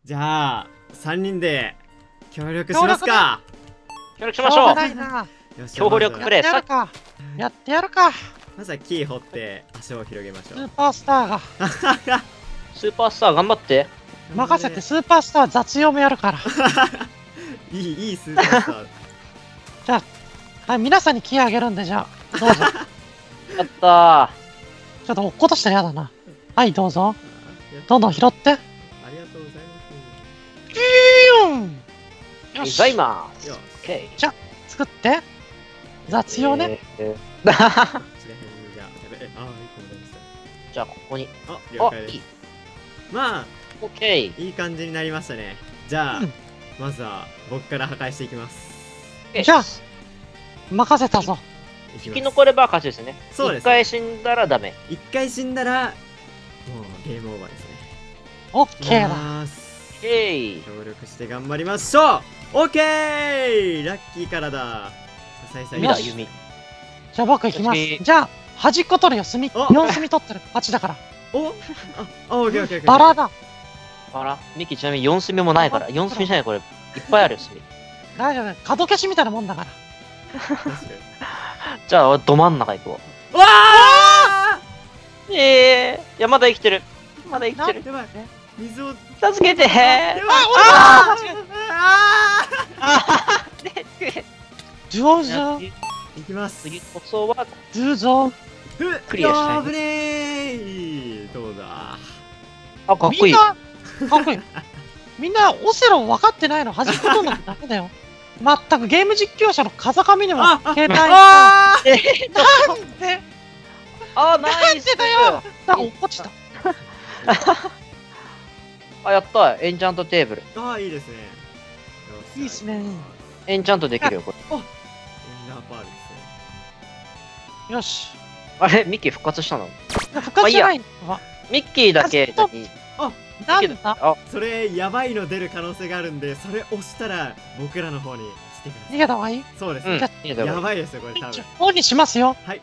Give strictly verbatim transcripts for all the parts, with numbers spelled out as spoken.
じゃあさんにんで協力しますか。 協力しましょう。 ないな。 よし、 協力プレイ。 やってやるか。やってやるか。 まずはキー掘って足を広げましょう。 スーパースターが。 スーパースター頑張って。 任せて、スーパースター雑用もやるから。 いいいいスーパースター。 じゃあ、はい、皆さんにキーあげるんで、じゃあどうぞ。 やったちょっと落っことしたらやだな。はい、どうぞ。 ー。 どんどん拾って。 ありがとうございピューン。 ー。 よし。 ございまます。よし。 す。オッケじゃあ、作って。雑用ね。 ー。えーこちら辺にじゃあ、やべえ、あー、いい子になりましじゃあ、ここに。 た。あ、了あ、 解ですいい。。 まあ、 オッケー。 いい感じになりましたね。じゃあ、 うんまずは僕から破壊していきます。 じゃあ任せたぞ。 いきます生き残れば勝ちですね。 そうです一回死んだらダメ。 一回死んだら、もうゲームオーバーですね。 オッケーだ。 いきますオッケー。 協力して頑張りましょう。オッケー、ラッキーからだ。さいさい弓だ、 よし弓。 じゃあ僕行きますよし。 じゃあ、端っこ取るよ、隅。 およん隅取ってる。勝ちだから。 おあ、あ、オッケーオッケーオッケー。 バラだ。 あら、ミキちなみによん隅もないから。よん隅じゃない、これ。いっぱいあるよ、隅。 大丈夫。角消しみたいなもんだから。 確かに。 じゃあ、ど真ん中行くわ。 うわあええー。いや、まだ生きてる。まだ生きてる。 やばい。水を。 助けてー。 やばいあああ上手。 ーいきます。 次こそは、 どうぞ。 ふクリアしたいやぶねー。どうだ。 あ、かっこいい。 みんな、かっこいい。みんな、オセロ分かってないの端っこ取んなきゃダメだよ。まったくゲーム実況者の風上にもああ携帯あえー、 なんであ、ナなんイスでだよ。なんか落っこちた。 あ、やったエンチャントテーブル。 ああ、いいですね。よしいいっすね。 エンチャントできるよ、これ。 エンダーパールですね。 よし。 あれミッキー復活したの復活じゃないのは。 ミッキーだけあ何なんだあ、 それ、やばいの出る可能性があるんで、それ押したら僕らの方にしてくださ逃げた方がいいい。そうですうん。 ね。 いいだろやばいですよ、これ多分。 オンにしますよ。 はい。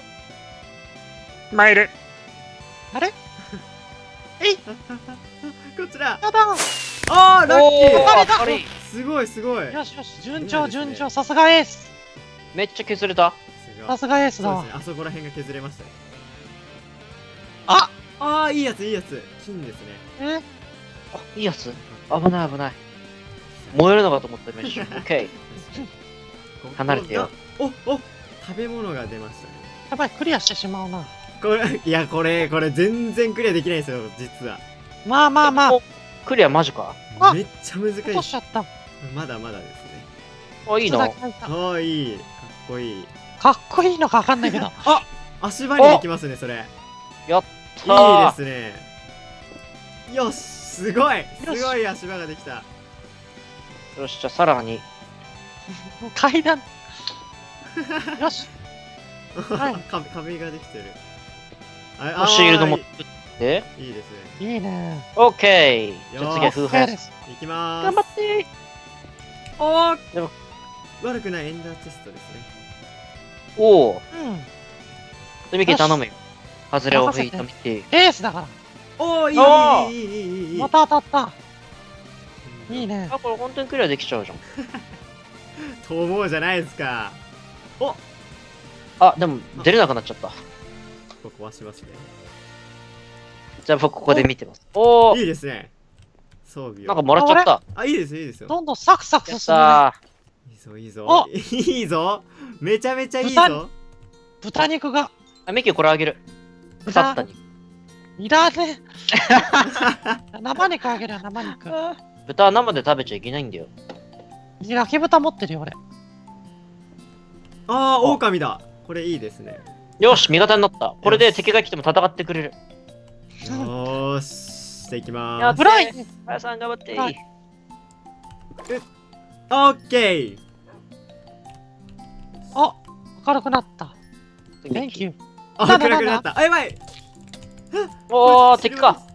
参る。 あれえいこちら。 やだああ、ラッおー、 キー。 あ当たり。 すごい、すごい。 よしよし、順調順調。さすがエース。 めっちゃ削れた。 さすがエースだわそうです。ね。あそこら辺が削れましたね。 あああ、いいやつ、いいやつ。金ですね。 えあ、いいやつ。危ない危ない。燃えるのかと思った今一瞬。オッケー。離れてよ。 お、お、食べ物が出ましたね。 やばい、クリアしてしまうな。 これ、いや、これ、これ全然クリアできないんですよ、実は。 まあまあまあ、 おクリアマジか。 あめっちゃ難しい落としちゃった。 まだまだですね。 あ、いいな。 靴だけ入ったああ、いい。かっこいい。 かっこいいのかわかんないけど。 あ、足場にできますね、それ。 やっいいたー。 ですね。よし、すごい。すごい足場ができた。 よし、じゃあさらに。 階段。よし。はい壁壁ができてる。 おシールドもい作って。 いいですね。 いいね。 オッケー。じゃあ次はよー風そうで船。 す。 いきまーす。 頑張っておーでも悪くないエンダーチェストですね。 ー。おお。 うん。 ミキ頼むよ。ハズレを吹いたミキ。 エースだから。 おーいいおーいいいいいいいいいいまた当たった。いいね。 あ、これ本当にクリアできちゃうじゃん。 と思うじゃないですか。おあ、でも出れなくなっちゃった。 ここ壊しますね。 じゃあ僕ここで見てます。おお。 いいですね。装備を。 なんかもらっちゃった。 あ、いいですよ、いいですよ。 どんどんサクサクやっ進むね。 たいいぞ、いいぞお。 いいぞ。めちゃめちゃいい豚ぞ。 豚肉が。 ー。あ、ミキこれあげる。腐った肉。 いらねえ。生肉あげるよ、生肉。 豚は生で食べちゃいけないんだよ。 焼き豚持ってるよ、俺。 ああ、狼だ。これいいですね。 よし、味方になった。これで敵が来ても戦ってくれる。 よーし。じゃあ行きまやっーす。 ブライあやさん頑張って。 はいオッケー。 あ、明るくなった。Thank you。 あ、 なんだ暗くなった。あ、やばい。 おー、敵か。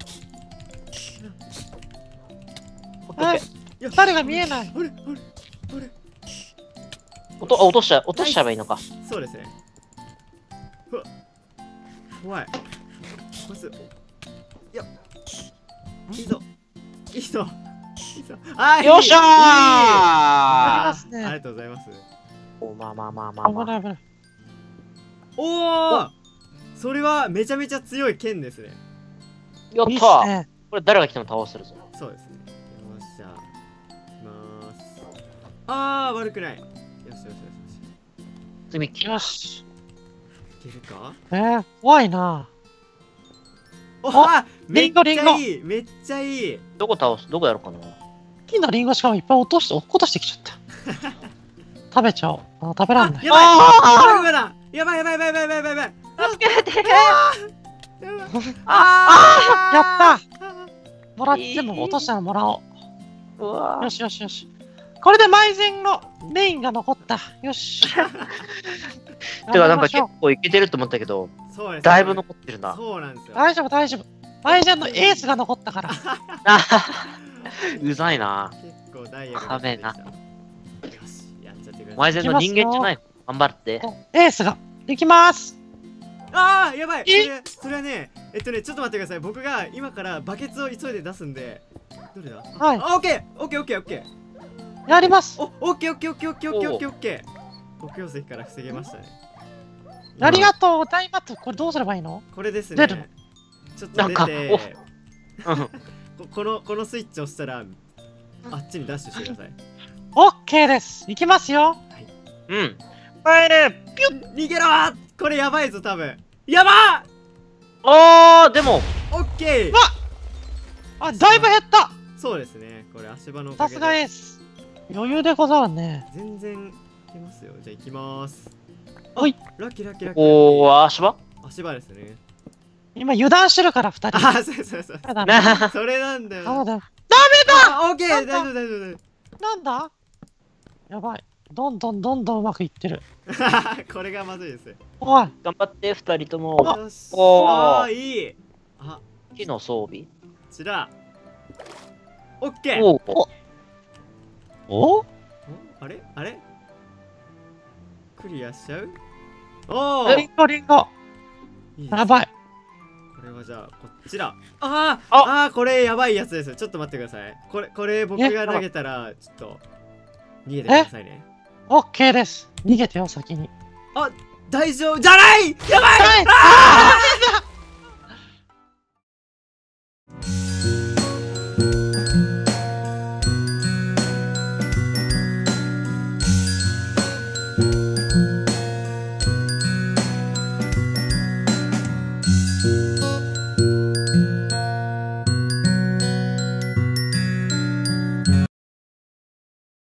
オッケーオッケーよし誰が見えない。 あれあれあれ落とあ落としちゃ落としちゃえばいいのか。 そうですね。うわ怖い。こいつ。いや。いいぞ。いいぞ。 はい、 よっしゃーいいありますね。 ありがとうございます。 お、まあまあまあまあまあ。 危ない危ない。 おお、それはめちゃめちゃ強い剣ですね。 いいっすやったー。 ね。 これ誰が来ても倒せるぞ。 そうですね。よっしゃ。いきまーす。ああ、悪くない。よしよしよしよ次、きよし。 し。いけるか？ えー、怖いな。 おあ、めっちリンゴリンゴゃいい。めっちゃいい。 どこ倒すどこやろうかな。 金のリンゴしかもいっぱい落として、落っことしてきちゃった。食べちゃおう。あ食べらんない。 やばい。 あバグだ。やばいやばいやばいやばいやばいやばい。 助けてあやったた。 もらっても落としたらもらおうわう。よしよしよし。これでマイゼンのメインが残った。よし。 てか、なんか結頑張りましょ構いけてると思ったけど、 そうです。 だいぶ残ってるな。 そうなんですよ。 う大丈夫大丈夫。マイゼンのエースが残ったから。 うざいな。 結構ダイヤがカメなよし、やっちゃってください。 お前全の人間じゃない。頑張って。 エースが。いきます。 ああ、やばい。そえれそれはね、えっとね、ちょっと待ってください。僕が今からバケツを急いで出すんで、どれだ？ はいあ、オッケーオッケーオッケーオッケー。 やります。 お、オッケーオッケーオッケーオッケーオッケーオッケーオッケー。黒曜石から防げましたね。 ありがとうございます。これどうすればいいの？ これです出るのね。ちょっとなんか出て、 うんここのこのスイッチを押したらあっちにダッシュしてください。 オッケーです。いきますよ。 うん。 入る。ピュッ。 逃げろー。これやばいぞ多分。やばー。 あー、でも、 オッケー。 あ、だいぶ減った。 そうですね。これ足場のおかげさすがエでース。余裕でござるね。 全然いけますよ。じゃあ行きまーす。 ほい。 ラッキーラッキーラッキー。 おー、足場足場ですね。 今油断してるから二人。 あ、そうそうそう。 やだね。 なそれなんだよ。 そうだ。 あ、オッケー。大なんだ丈夫大丈夫大丈なんだやばい。どんどんどんどんうまくいってる。 夫。これがまずいです。よおい。 頑張って、二人とも。 し。 おーあー、いい。あ、 木の装備。 こちら。オッケー。 おー。 おおあれあれクリアしちゃう？おーリンゴリンゴ。 いいですやばい。 これはじゃあこっちだ。あーああーこれやばいやつです。ちょっと待ってください。これこれ僕が投げたらちょっと逃げてくださいね。 オッケーです。逃げてよ、先に。 あ、大丈夫じゃない。やばい。 はいあ